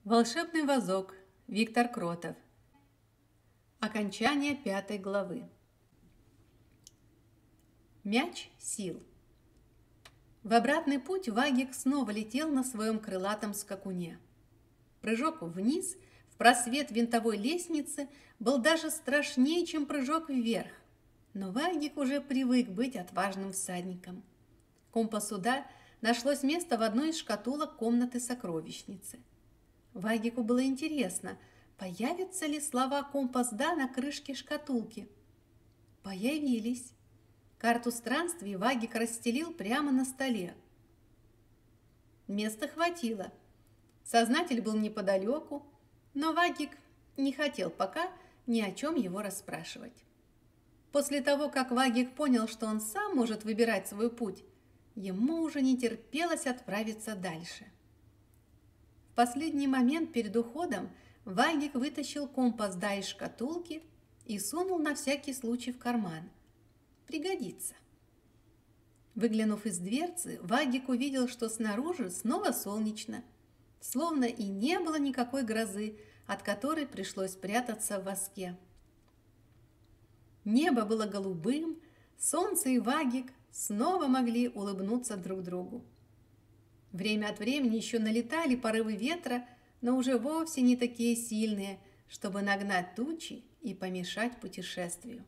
Волшебный вазок. Виктор Кротов. Окончание 5 главы. Мяч сил. В обратный путь Вагик снова летел на своем крылатом скакуне. Прыжок вниз, в просвет винтовой лестницы, был даже страшнее, чем прыжок вверх. Но Вагик уже привык быть отважным всадником. Компасу «Да» нашлось место в одной из шкатулок комнаты сокровищницы. Вагику было интересно, появятся ли слова «Компас Да» на крышке шкатулки. Появились. Карту странствий Вагик расстелил прямо на столе. Места хватило. Сознатель был неподалеку, но Вагик не хотел пока ни о чем его расспрашивать. После того, как Вагик понял, что он сам может выбирать свой путь, ему уже не терпелось отправиться дальше. В последний момент перед уходом Вагик вытащил компас «Да» из шкатулки и сунул на всякий случай в карман. Пригодится. Выглянув из дверцы, Вагик увидел, что снаружи снова солнечно, словно и не было никакой грозы, от которой пришлось прятаться в воске. Небо было голубым, солнце и Вагик снова могли улыбнуться друг другу. Время от времени еще налетали порывы ветра, но уже вовсе не такие сильные, чтобы нагнать тучи и помешать путешествию.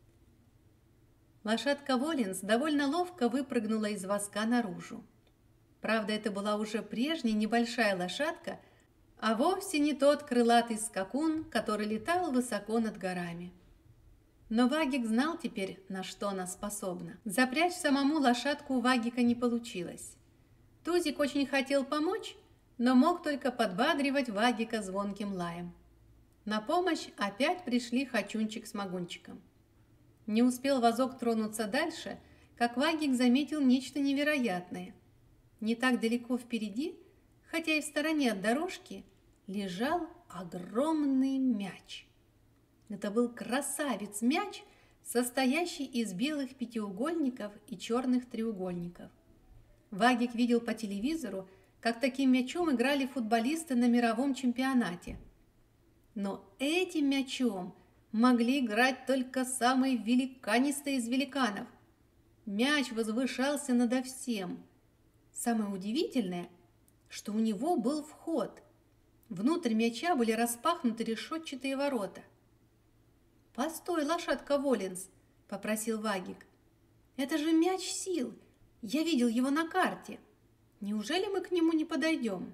Лошадка Волинс довольно ловко выпрыгнула из воска наружу. Правда, это была уже прежняя небольшая лошадка, а вовсе не тот крылатый скакун, который летал высоко над горами. Но Вагик знал теперь, на что она способна. Запрячь самому лошадку у Вагика не получилось. Тузик очень хотел помочь, но мог только подбадривать Вагика звонким лаем. На помощь опять пришли Хачунчик с Магунчиком. Не успел вазок тронуться дальше, как Вагик заметил нечто невероятное. Не так далеко впереди, хотя и в стороне от дорожки, лежал огромный мяч. Это был красавец-мяч, состоящий из белых пятиугольников и черных треугольников. Вагик видел по телевизору, как таким мячом играли футболисты на мировом чемпионате. Но этим мячом могли играть только самые великанистые из великанов. Мяч возвышался надо всем. Самое удивительное, что у него был вход. Внутрь мяча были распахнуты решетчатые ворота. «Постой, лошадка Волинс», — попросил Вагик. «Это же мяч сил. Я видел его на карте. Неужели мы к нему не подойдем?»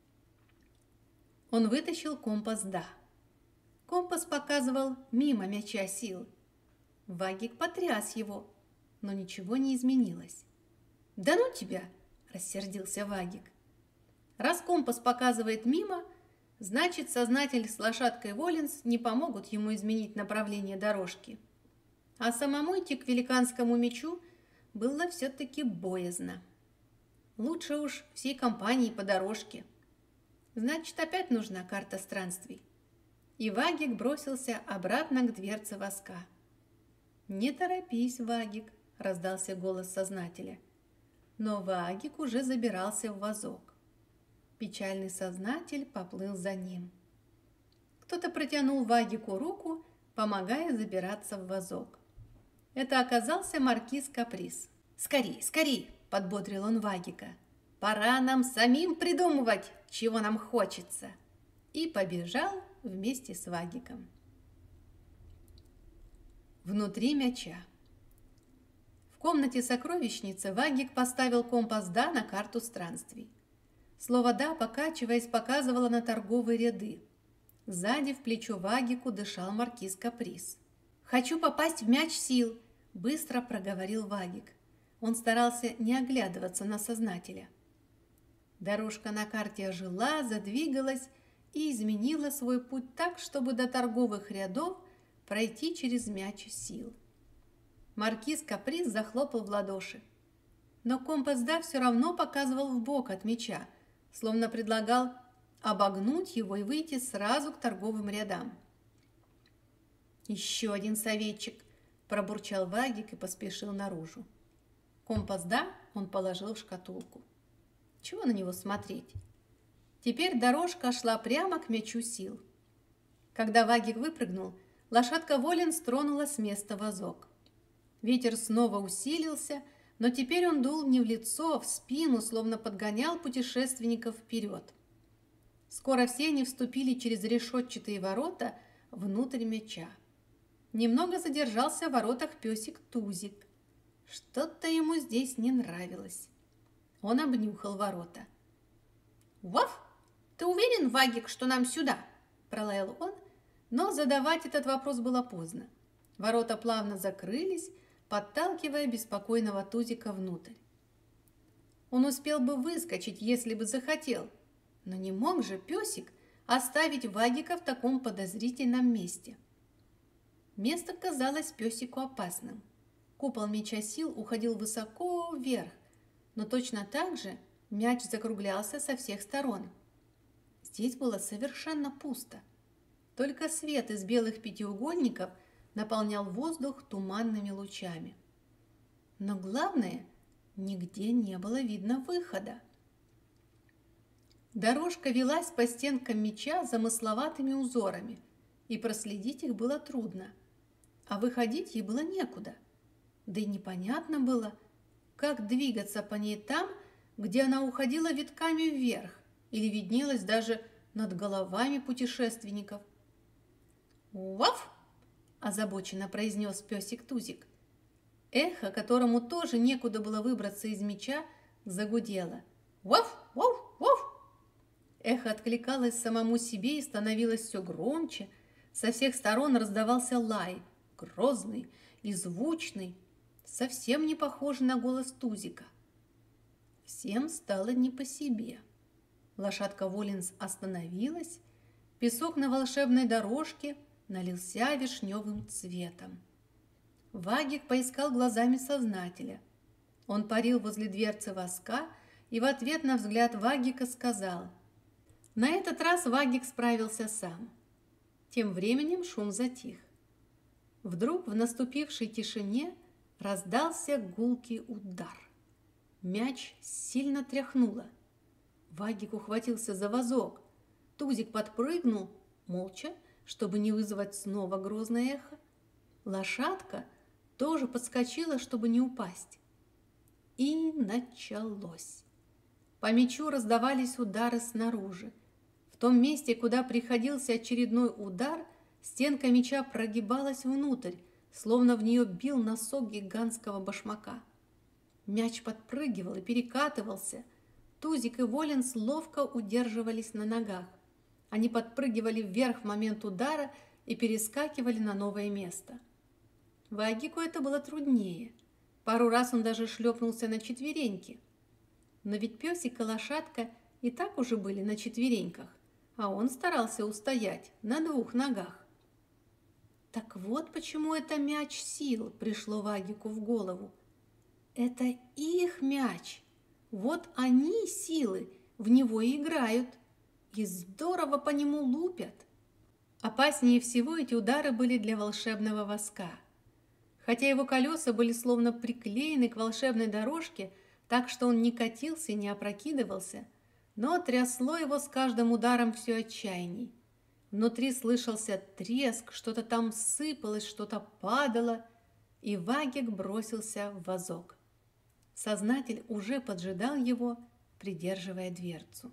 Он вытащил компас «Да». Компас показывал мимо мяча сил. Вагик потряс его, но ничего не изменилось. «Да ну тебя!» – рассердился Вагик. «Раз компас показывает мимо, значит, сознатель с лошадкой Волинс не помогут ему изменить направление дорожки. А самому идти к великанскому мячу было все-таки боязно. Лучше уж всей компании по дорожке. Значит, опять нужна карта странствий». И Вагик бросился обратно к дверце воска. «Не торопись, Вагик», — раздался голос сознателя. Но Вагик уже забирался в вазок. Печальный сознатель поплыл за ним. Кто-то протянул Вагику руку, помогая забираться в вазок. Это оказался маркиз Каприз. «Скорей, скорей!» – подбодрил он Вагика. «Пора нам самим придумывать, чего нам хочется!» И побежал вместе с Вагиком. Внутри мяча. В комнате сокровищницы Вагик поставил компас «Да» на карту странствий. Слово «Да», покачиваясь, показывало на торговые ряды. Сзади в плечо Вагику дышал маркиз Каприз. «Хочу попасть в мяч сил», – быстро проговорил Вагик. Он старался не оглядываться на сознателя. Дорожка на карте ожила, задвигалась и изменила свой путь так, чтобы до торговых рядов пройти через мяч сил. Маркиз Каприз захлопал в ладоши. Но компас «Да» все равно показывал вбок от мяча, словно предлагал обогнуть его и выйти сразу к торговым рядам. «Еще один советчик», – пробурчал Вагик и поспешил наружу. Компас «Да» он положил в шкатулку. Чего на него смотреть? Теперь дорожка шла прямо к мячу сил. Когда Вагик выпрыгнул, лошадка Воленс тронула с места вазок. Ветер снова усилился, но теперь он дул не в лицо, а в спину, словно подгонял путешественников вперед. Скоро все они вступили через решетчатые ворота внутрь мяча. Немного задержался в воротах песик Тузик. Что-то ему здесь не нравилось. Он обнюхал ворота. «Ваф! Ты уверен, Вагик, что нам сюда?» – пролаял он, но задавать этот вопрос было поздно. Ворота плавно закрылись, подталкивая беспокойного Тузика внутрь. Он успел бы выскочить, если бы захотел, но не мог же песик оставить Вагика в таком подозрительном месте. Место казалось песику опасным. Купол мяча сил уходил высоко вверх, но точно так же мяч закруглялся со всех сторон. Здесь было совершенно пусто. Только свет из белых пятиугольников наполнял воздух туманными лучами. Но главное, нигде не было видно выхода. Дорожка велась по стенкам мяча замысловатыми узорами, и проследить их было трудно, а выходить ей было некуда. Да и непонятно было, как двигаться по ней там, где она уходила витками вверх или виднелась даже над головами путешественников. «Ваф!» – озабоченно произнес песик Тузик. Эхо, которому тоже некуда было выбраться из мяча, загудело. «Ваф! Ваф! Ваф!» Эхо откликалось самому себе и становилось все громче. Со всех сторон раздавался лай, грозный и звучный, совсем не похожий на голос Тузика. Всем стало не по себе. Лошадка Воленс остановилась, песок на волшебной дорожке налился вишневым цветом. Вагик поискал глазами сознателя. Он парил возле дверцы воска и в ответ на взгляд Вагика сказал: «На этот раз Вагик справился сам». Тем временем шум затих. Вдруг в наступившей тишине раздался гулкий удар. Мяч сильно тряхнуло. Вагик ухватился за вазок. Тузик подпрыгнул, молча, чтобы не вызвать снова грозное эхо. Лошадка тоже подскочила, чтобы не упасть. И началось. По мячу раздавались удары снаружи. В том месте, куда приходился очередной удар, стенка мяча прогибалась внутрь, словно в нее бил носок гигантского башмака. Мяч подпрыгивал и перекатывался. Тузик и Воленс ловко удерживались на ногах. Они подпрыгивали вверх в момент удара и перескакивали на новое место. Вагику это было труднее. Пару раз он даже шлепнулся на четвереньки. Но ведь песик и лошадка и так уже были на четвереньках, а он старался устоять на двух ногах. Так вот почему это мяч сил, пришло Вагику в голову. Это их мяч. Вот они, силы, в него и играют. И здорово по нему лупят. Опаснее всего эти удары были для волшебного воска. Хотя его колеса были словно приклеены к волшебной дорожке, так что он не катился и не опрокидывался, но трясло его с каждым ударом все отчаянней. Внутри слышался треск, что-то там сыпалось, что-то падало, и Вагик бросился в вазок. Сознатель уже поджидал его, придерживая дверцу.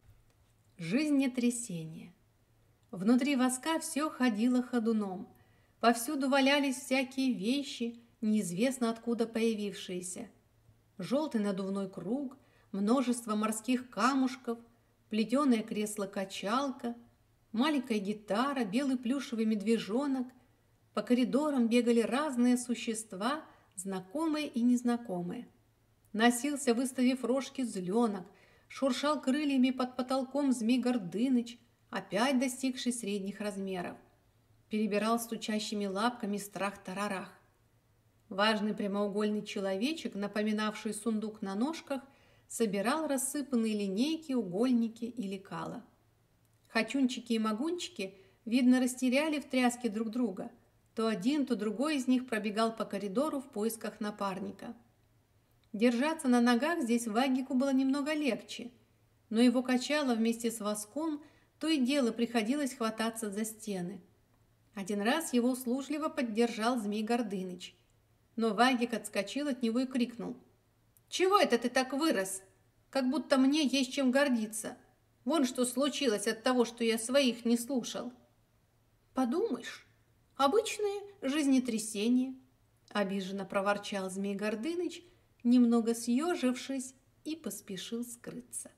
Жизнетрясение. Внутри воска все ходило ходуном. Повсюду валялись всякие вещи, неизвестно откуда появившиеся. Желтый надувной круг, множество морских камушков, плетеное кресло-качалка, маленькая гитара, белый плюшевый медвежонок. По коридорам бегали разные существа, знакомые и незнакомые. Носился, выставив рожки, зленок, шуршал крыльями под потолком змей Гордыныч, опять достигший средних размеров. Перебирал стучащими лапками страх-тарарах. Важный прямоугольный человечек, напоминавший сундук на ножках, собирал рассыпанные линейки, угольники и лекала. Хочунчики и могунчики, видно, растеряли в тряске друг друга. То один, то другой из них пробегал по коридору в поисках напарника. Держаться на ногах здесь Вагику было немного легче. но его качало вместе с воском, то и дело приходилось хвататься за стены. Один раз его услужливо поддержал Змей Гордыныч, но Вагик отскочил от него и крикнул: «Чего это ты так вырос? Как будто мне есть чем гордиться. Вон что случилось от того, что я своих не слушал». «Подумаешь, обычное жизнетрясение», — обиженно проворчал Змей Гордыныч, немного съежившись, и поспешил скрыться.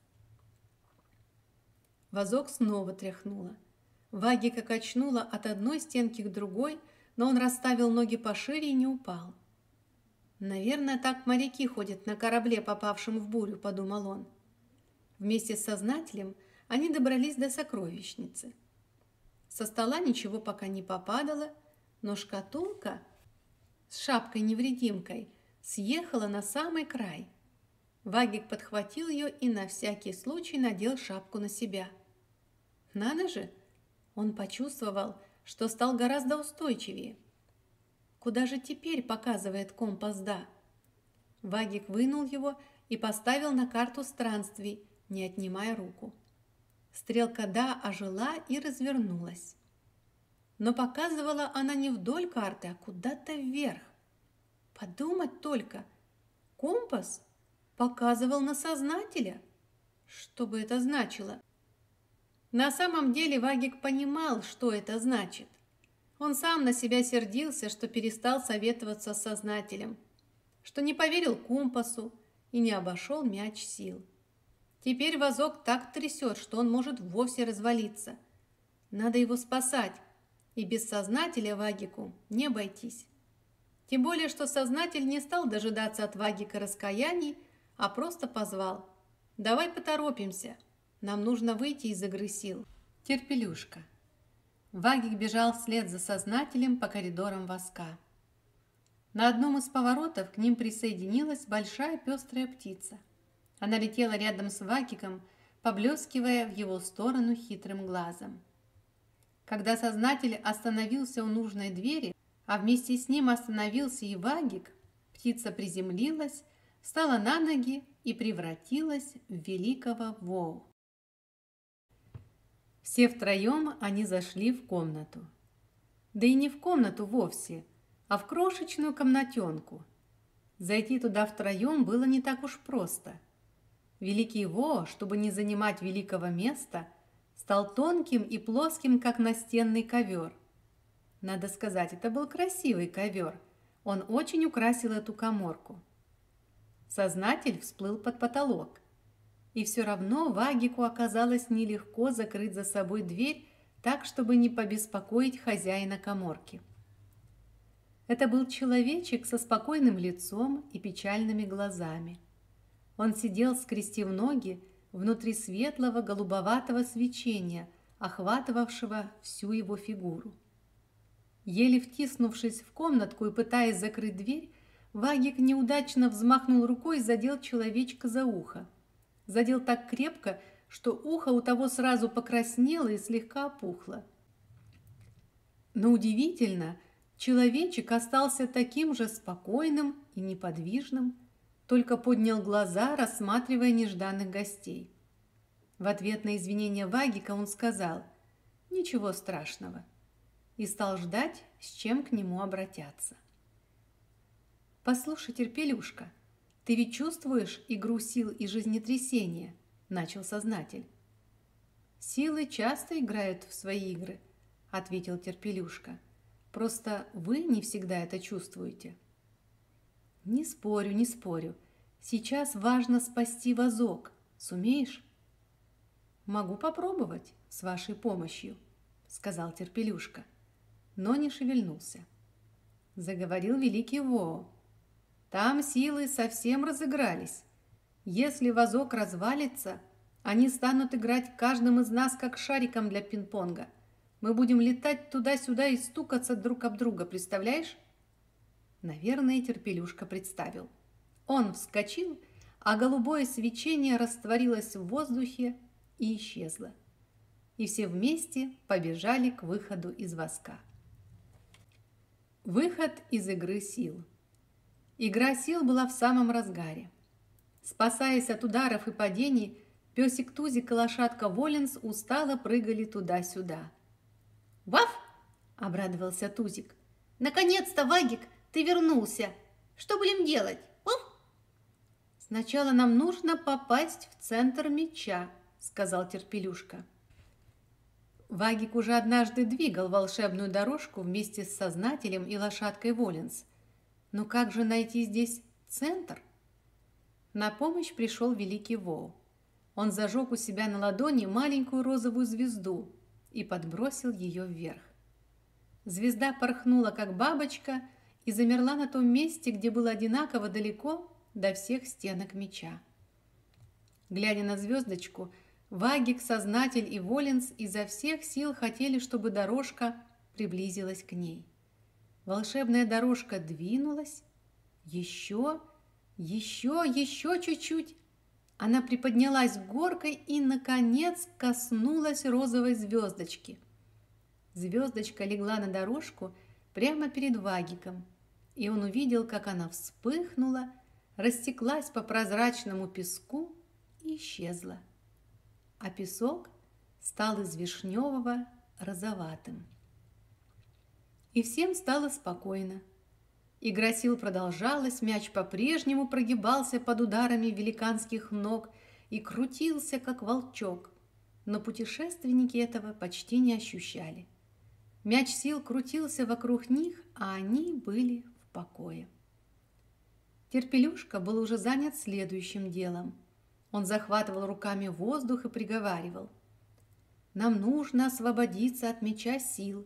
Вазок снова тряхнуло. Вагика качнула от одной стенки к другой, но он расставил ноги пошире и не упал. «Наверное, так моряки ходят на корабле, попавшем в бурю», — подумал он. Вместе с Сознателем они добрались до сокровищницы. Со стола ничего пока не попадало, но шкатулка с шапкой-невредимкой съехала на самый край. Вагик подхватил ее и на всякий случай надел шапку на себя. Надо же! Он почувствовал, что стал гораздо устойчивее. Куда же теперь показывает компас «да»? Вагик вынул его и поставил на карту странствий, не отнимая руку. Стрелка «да» ожила и развернулась. Но показывала она не вдоль карты, а куда-то вверх. Подумать только, компас показывал на Сознателя. Что бы это значило? На самом деле Вагик понимал, что это значит. Он сам на себя сердился, что перестал советоваться с Сознателем, что не поверил компасу и не обошел мяч сил. Теперь вазок так трясет, что он может вовсе развалиться. Надо его спасать, и без Сознателя Вагику не обойтись. Тем более, что Сознатель не стал дожидаться от Вагика раскаяний, а просто позвал: «Давай поторопимся, нам нужно выйти из игры сил». Терпелюшка. Вагик бежал вслед за Сознателем по коридорам воска. На одном из поворотов к ним присоединилась большая пестрая птица. Она летела рядом с Вагиком, поблескивая в его сторону хитрым глазом. Когда Сознатель остановился у нужной двери, а вместе с ним остановился и Вагик, птица приземлилась, встала на ноги и превратилась в великого Воу. Все втроем они зашли в комнату. Да и не в комнату вовсе, а в крошечную комнатенку. Зайти туда втроем было не так уж просто. Великий Во, чтобы не занимать великого места, стал тонким и плоским, как настенный ковер. Надо сказать, это был красивый ковер. Он очень украсил эту каморку. Сознатель всплыл под потолок. И все равно Вагику оказалось нелегко закрыть за собой дверь так, чтобы не побеспокоить хозяина каморки. Это был человечек со спокойным лицом и печальными глазами. Он сидел, скрестив ноги, внутри светлого голубоватого свечения, охватывавшего всю его фигуру. Еле втиснувшись в комнатку и пытаясь закрыть дверь, Вагик неудачно взмахнул рукой и задел человечка за ухо. Задел так крепко, что ухо у того сразу покраснело и слегка опухло. Но удивительно, человечек остался таким же спокойным и неподвижным, только поднял глаза, рассматривая нежданных гостей. В ответ на извинения Вагика он сказал: «Ничего страшного», и стал ждать, с чем к нему обратятся. «Послушай, Терпелюшка, ты ведь чувствуешь игру сил и жизнетрясения?» – начал Сознатель. «Силы часто играют в свои игры», – ответил Терпелюшка. «Просто вы не всегда это чувствуете». «Не спорю, не спорю. Сейчас важно спасти вазок. Сумеешь?» «Могу попробовать с вашей помощью», – сказал Терпелюшка, но не шевельнулся. Заговорил великий Во. «Там силы совсем разыгрались. Если вазок развалится, они станут играть каждым из нас как шариком для пинг-понга. Мы будем летать туда-сюда и стукаться друг об друга, представляешь?» Наверное, Терпелюшка представил. Он вскочил, а голубое свечение растворилось в воздухе и исчезло. И все вместе побежали к выходу из воска. Выход из игры сил. Игра сил была в самом разгаре. Спасаясь от ударов и падений, Песик Тузик и лошадка Воленс устало прыгали туда-сюда. «Ваф!» – обрадовался Тузик. «Наконец-то, Вагик, ты вернулся! Что будем делать? Ваф!» «Сначала нам нужно попасть в центр мяча», – сказал Терпелюшка. Вагик уже однажды двигал волшебную дорожку вместе с Сознателем и лошадкой Воленс. Но как же найти здесь центр? На помощь пришел Великий Воу. Он зажег у себя на ладони маленькую розовую звезду и подбросил ее вверх. Звезда порхнула, как бабочка, и замерла на том месте, где было одинаково далеко до всех стенок мяча. Глядя на звездочку, Вагик, Сознатель и Воленс изо всех сил хотели, чтобы дорожка приблизилась к ней. Волшебная дорожка двинулась. Еще чуть-чуть. Она приподнялась горкой и, наконец, коснулась розовой звездочки. Звездочка легла на дорожку прямо перед Вагиком, и он увидел, как она вспыхнула, растеклась по прозрачному песку и исчезла. А песок стал из вишневого розоватым. И всем стало спокойно. Игра сил продолжалась, мяч по-прежнему прогибался под ударами великанских ног и крутился, как волчок, но путешественники этого почти не ощущали. Мяч сил крутился вокруг них, а они были в покое. Терпелюшка был уже занят следующим делом. Он захватывал руками воздух и приговаривал: «Нам нужно освободиться от мяча сил.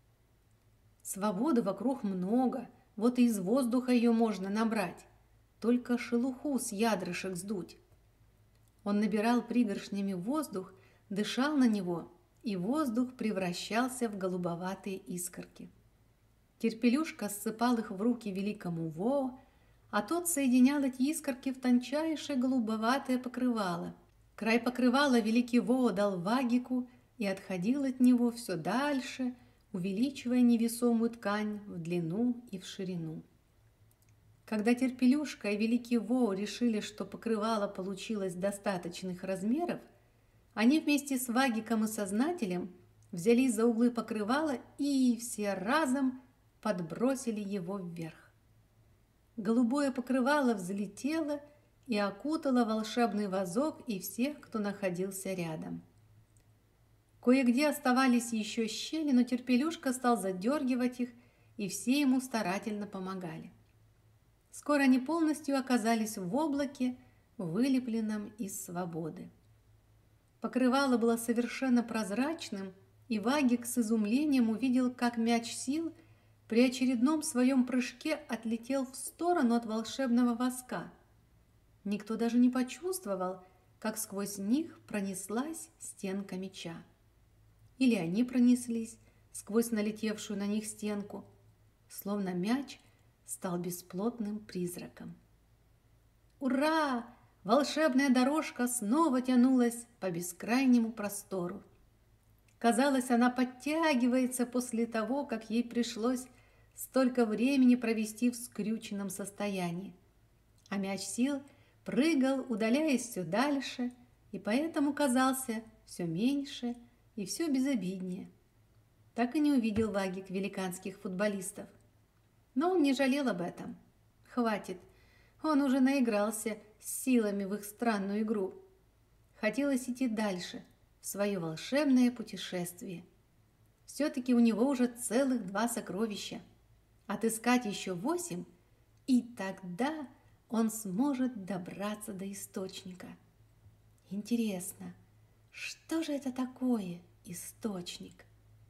Свободы вокруг много, вот и из воздуха ее можно набрать, только шелуху с ядрышек сдуть». Он набирал пригоршнями воздух, дышал на него, и воздух превращался в голубоватые искорки. Терпелюшка ссыпал их в руки Великому Воу, а тот соединял эти искорки в тончайшее голубоватое покрывало. Край покрывала Великий Воу дал Вагику и отходил от него все дальше, увеличивая невесомую ткань в длину и в ширину. Когда Терпелюшка и Великий Воу решили, что покрывало получилось достаточных размеров, они вместе с Вагиком и Сознателем взялись за углы покрывала и все разом подбросили его вверх. Голубое покрывало взлетело и окутало волшебный вазок и всех, кто находился рядом. Кое-где оставались еще щели, но Терпелюшка стал задергивать их, и все ему старательно помогали. Скоро они полностью оказались в облаке, вылепленном из свободы. Покрывало было совершенно прозрачным, и Вагик с изумлением увидел, как мяч сил при очередном своем прыжке отлетел в сторону от волшебного воска. Никто даже не почувствовал, как сквозь них пронеслась стенка мяча. Или они пронеслись сквозь налетевшую на них стенку, словно мяч стал бесплотным призраком. Ура! Волшебная дорожка снова тянулась по бескрайнему простору. Казалось, она подтягивается после того, как ей пришлось столько времени провести в скрюченном состоянии. А мяч сил прыгал, удаляясь все дальше, и поэтому казался все меньше и все безобиднее. Так и не увидел Вагик великанских футболистов. Но он не жалел об этом. Хватит, он уже наигрался с силами в их странную игру. Хотелось идти дальше, в свое волшебное путешествие. Все-таки у него уже целых 2 сокровища. Отыскать еще 8, и тогда он сможет добраться до источника. Интересно, что же это такое источник?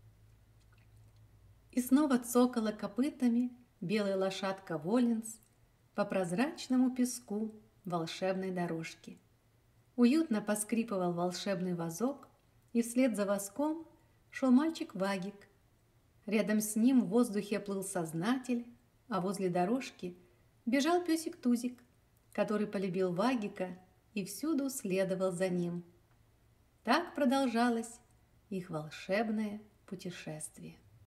И снова цокала копытами белая лошадка Воленс по прозрачному песку волшебной дорожки. Уютно поскрипывал волшебный вазок, и вслед за воском шел мальчик Вагик. Рядом с ним в воздухе плыл Сознатель, а возле дорожки бежал песик Тузик, который полюбил Вагика и всюду следовал за ним. Так продолжалось их волшебное путешествие.